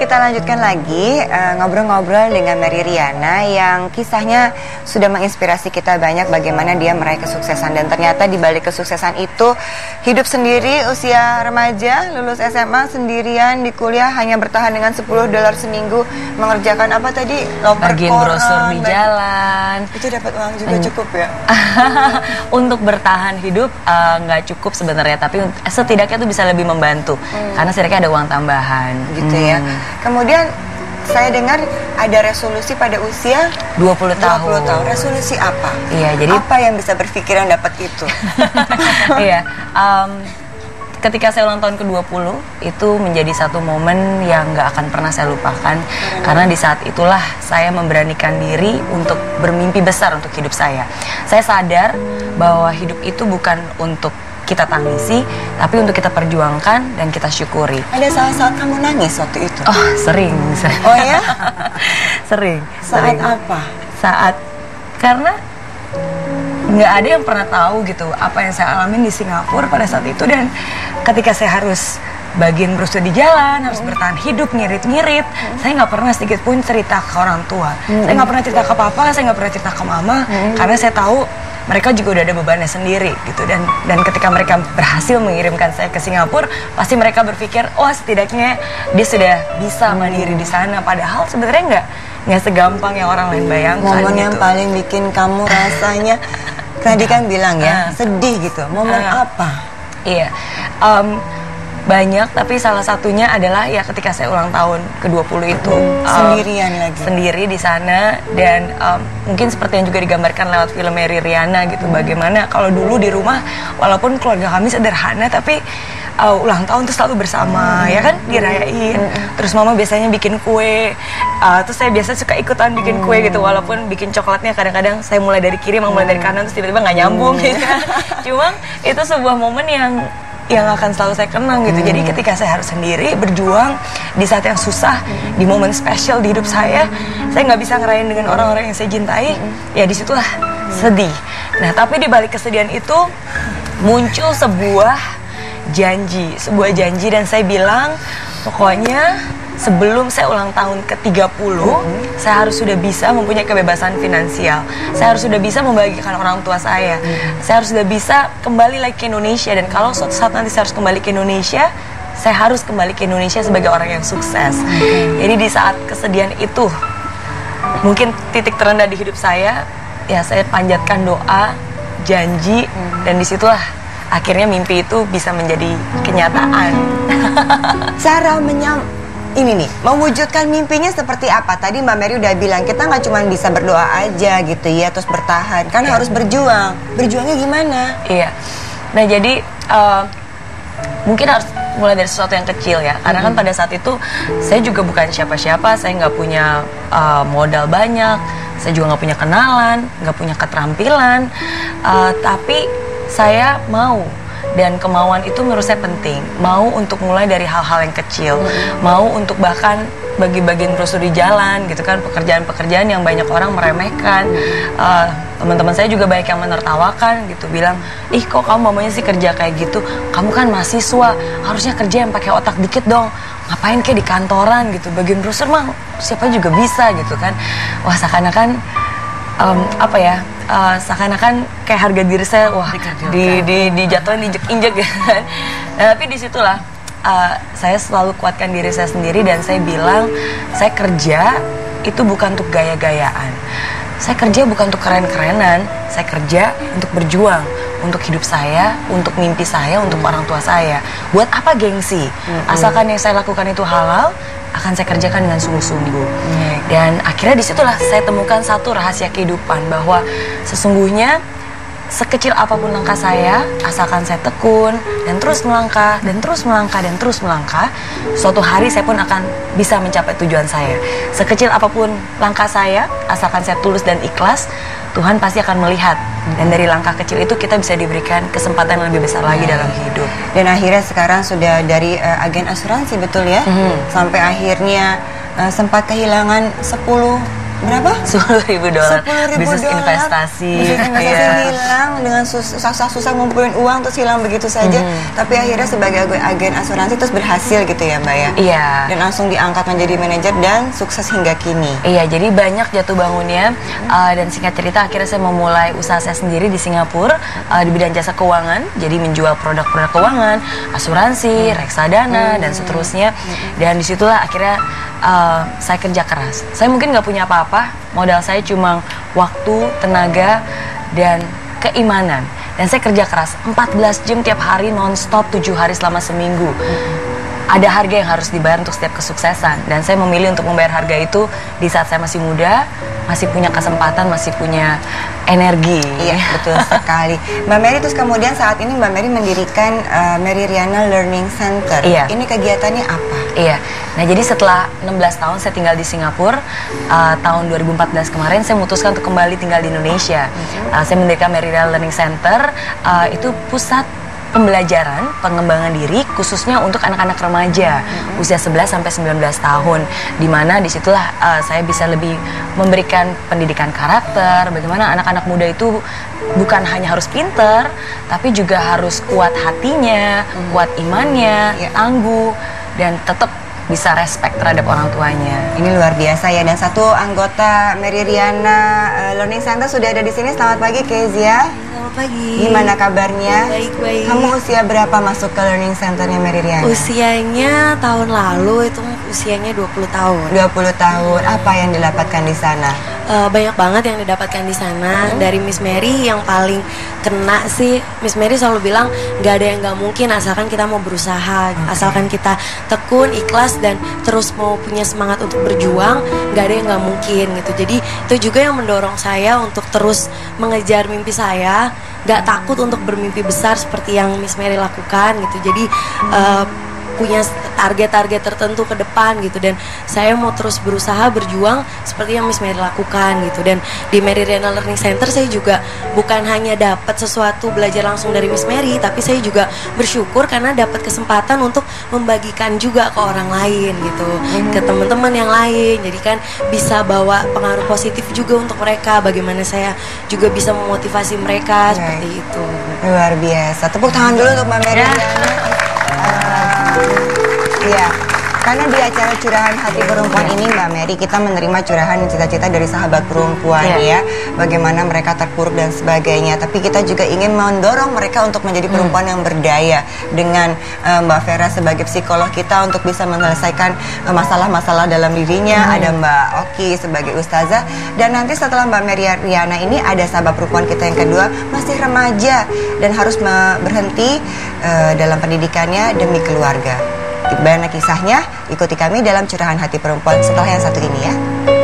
kita lanjutkan lagi ngobrol-ngobrol dengan Mary Riana yang kisahnya sudah menginspirasi kita banyak bagaimana dia meraih kesuksesan. Dan ternyata di balik kesuksesan itu hidup sendiri usia remaja, lulus SMA sendirian di kuliah hanya bertahan dengan $10 seminggu, mengerjakan apa tadi? Loper bagian koran, brosur di jalan. Itu dapat uang juga cukup ya? Untuk bertahan hidup nggak cukup sebenarnya, tapi setidaknya itu bisa lebih membantu karena setidaknya ada uang tambahan gitu ya. Kemudian saya dengar ada resolusi pada usia 20 tahun. Resolusi apa? Iya, jadi apa yang bisa berpikiran dapat itu? Iya, ketika saya ulang tahun ke-20 itu menjadi satu momen yang nggak akan pernah saya lupakan karena di saat itulah saya memberanikan diri untuk bermimpi besar untuk hidup saya. Saya sadar bahwa hidup itu bukan untuk kita tangisi, tapi untuk kita perjuangkan dan kita syukuri. Ada saat-saat kamu nangis waktu itu? Oh, sering. Oh ya? Sering. Saat apa? Saat, karena nggak ada yang pernah tahu gitu apa yang saya alamin di Singapura pada saat itu. Dan ketika saya harus bagian brosur di jalan, harus bertahan hidup, ngirit-ngirit, saya nggak pernah sedikit pun cerita ke orang tua. Saya nggak pernah cerita ke papa, saya nggak pernah cerita ke mama, karena saya tahu mereka juga udah ada bebannya sendiri gitu. Dan ketika mereka berhasil mengirimkan saya ke Singapura, pasti mereka berpikir, wah setidaknya dia sudah bisa mandiri di sana. Padahal sebenarnya nggak segampang yang orang lain bayangkan. Momen gitu. yang paling bikin kamu rasanya tadi kan bilang ya sedih gitu. Momen apa? Iya, banyak, tapi salah satunya adalah ya ketika saya ulang tahun ke-20 itu sendirian lagi, sendiri di sana. Dan mungkin seperti yang juga digambarkan lewat film Mary Riana gitu, bagaimana kalau dulu di rumah walaupun keluarga kami sederhana tapi ulang tahun tuh selalu bersama, ya kan, dirayain. Terus mama biasanya bikin kue, terus saya biasa suka ikutan bikin kue gitu, walaupun bikin coklatnya kadang-kadang saya mulai dari kiri, mama mulai dari kanan, terus tiba-tiba nggak nyambung gitu. Cuma itu sebuah momen yang akan selalu saya kenang gitu. Jadi ketika saya harus sendiri berjuang di saat yang susah, di momen spesial di hidup saya nggak bisa ngerayain dengan orang-orang yang saya cintai, ya disitulah sedih. Nah, tapi di balik kesedihan itu muncul sebuah janji, dan saya bilang pokoknya sebelum saya ulang tahun ke-30, saya harus sudah bisa mempunyai kebebasan finansial. Saya harus sudah bisa membagikan orang tua saya. Saya harus sudah bisa kembali lagi ke Indonesia. Dan kalau suatu saat nanti saya harus kembali ke Indonesia, saya harus kembali ke Indonesia sebagai orang yang sukses. Jadi di saat kesedihan itu, mungkin titik terendah di hidup saya, ya saya panjatkan doa, janji, dan disitulah akhirnya mimpi itu bisa menjadi kenyataan. Cara ini nih, mewujudkan mimpinya seperti apa? Tadi Mbak Mary udah bilang kita nggak cuma bisa berdoa aja gitu ya, terus bertahan, kan harus berjuang. Berjuangnya gimana? Iya. Nah jadi mungkin harus mulai dari sesuatu yang kecil ya, karena kan pada saat itu saya juga bukan siapa-siapa, saya nggak punya modal banyak, saya juga nggak punya kenalan, nggak punya keterampilan, tapi saya mau. Dan kemauan itu menurut saya penting. Mau untuk mulai dari hal-hal yang kecil, mau untuk bahkan bagi-bagiin brosur di jalan gitu kan, pekerjaan-pekerjaan yang banyak orang meremehkan. Teman-teman saya juga banyak yang menertawakan gitu, bilang, ih kok kamu mamanya sih kerja kayak gitu, kamu kan mahasiswa, harusnya kerja yang pakai otak dikit dong, ngapain kayak di kantoran gitu, bagian brosur mah siapa juga bisa gitu kan. Wah, seakan-akan seakan-akan kayak harga diri saya dijatuhin, diinjek-injek ya kan. Nah, tapi disitulah saya selalu kuatkan diri saya sendiri dan saya bilang, saya kerja itu bukan untuk gaya-gayaan, saya kerja bukan untuk keren-kerenan, saya kerja untuk berjuang, untuk hidup saya, untuk mimpi saya, untuk orang tua saya. Buat apa gengsi? Asalkan yang saya lakukan itu halal, akan saya kerjakan dengan sungguh-sungguh. Dan akhirnya disitulah saya temukan satu rahasia kehidupan, bahwa sesungguhnya sekecil apapun langkah saya, asalkan saya tekun dan terus melangkah dan terus melangkah dan terus melangkah, suatu hari saya pun akan bisa mencapai tujuan saya. Sekecil apapun langkah saya, asalkan saya tulus dan ikhlas, Tuhan pasti akan melihat. Dan dari langkah kecil itu kita bisa diberikan kesempatan yang lebih besar lagi dalam hidup. Dan akhirnya sekarang sudah dari agen asuransi, betul ya? Sampai akhirnya sempat kehilangan 10 Berapa? $10.000 $10.000 bisnis investasi. Bisnis investasi hilang dengan susah-susah ngumpulin uang terus hilang begitu saja. Tapi akhirnya sebagai agen asuransi terus berhasil gitu ya Mbak ya. Iya. Dan langsung diangkat menjadi manajer dan sukses hingga kini. Iya, jadi banyak jatuh bangunnya. Dan singkat cerita akhirnya saya memulai usaha saya sendiri di Singapura di bidang jasa keuangan. Jadi menjual produk-produk keuangan, asuransi, reksadana dan seterusnya. Dan disitulah akhirnya saya kerja keras. Saya mungkin nggak punya apa-apa, modal saya cuma waktu, tenaga, dan keimanan. Dan saya kerja keras 14 jam tiap hari non-stop 7 hari selama seminggu. Ada harga yang harus dibayar untuk setiap kesuksesan. Dan saya memilih untuk membayar harga itu di saat saya masih muda, masih punya kesempatan, masih punya energi. Iya, betul sekali. Mbak Mary, terus kemudian saat ini Mbak Mary mendirikan Mary Riana Learning Center. Iya. Ini kegiatannya apa? Iya, nah jadi setelah 16 tahun saya tinggal di Singapura, tahun 2014 kemarin saya memutuskan untuk kembali tinggal di Indonesia. Saya mendirikan Mary Riana Learning Center, itu pusat pembelajaran pengembangan diri khususnya untuk anak-anak remaja usia 11 sampai 19 tahun, di mana disitulah saya bisa lebih memberikan pendidikan karakter, bagaimana anak-anak muda itu bukan hanya harus pinter tapi juga harus kuat hatinya, kuat imannya, tangguh, dan tetap bisa respect terhadap orang tuanya. Ini luar biasa ya. Dan satu anggota Mary Riana Learning Center sudah ada di sini. Selamat pagi Kezia. Selamat pagi. Gimana kabarnya? Baik-baik. Kamu usia berapa masuk ke Learning Centernya Mary Riana? Usianya tahun lalu itu usianya 20 tahun. 20 tahun. Apa yang didapatkan di sana? Banyak banget yang didapatkan di sana. Dari Miss Mary yang paling kena sih, Miss Mary selalu bilang nggak ada yang nggak mungkin asalkan kita mau berusaha, asalkan kita tekun, ikhlas, dan terus mau punya semangat untuk berjuang, nggak ada yang nggak mungkin gitu. Jadi itu juga yang mendorong saya untuk terus mengejar mimpi saya, nggak takut untuk bermimpi besar seperti yang Miss Mary lakukan gitu. Jadi punya target-target tertentu ke depan gitu, dan saya mau terus berusaha berjuang seperti yang Miss Mary lakukan gitu. Dan di Mary Riana Learning Center saya juga bukan hanya dapat sesuatu belajar langsung dari Miss Mary, tapi saya juga bersyukur karena dapat kesempatan untuk membagikan juga ke orang lain gitu, ke teman-teman yang lain. Jadi kan bisa bawa pengaruh positif juga untuk mereka, bagaimana saya juga bisa memotivasi mereka seperti itu. Luar biasa. Tepuk tangan dulu untuk Mbak Mary Riana. Iya, karena di acara Curahan Hati Perempuan ini Mbak Mary, kita menerima curahan cita-cita dari sahabat perempuan ya, bagaimana mereka terpuruk dan sebagainya. Tapi kita juga ingin mendorong mereka untuk menjadi perempuan yang berdaya, dengan Mbak Vera sebagai psikolog kita untuk bisa menyelesaikan masalah-masalah dalam dirinya. Ada Mbak Oki sebagai ustazah, dan nanti setelah Mbak Mary Riana ini ada sahabat perempuan kita yang kedua, masih remaja dan harus berhenti dalam pendidikannya demi keluarga. Bagaimana kisahnya? Ikuti kami dalam Curahan Hati Perempuan setelah yang satu ini ya.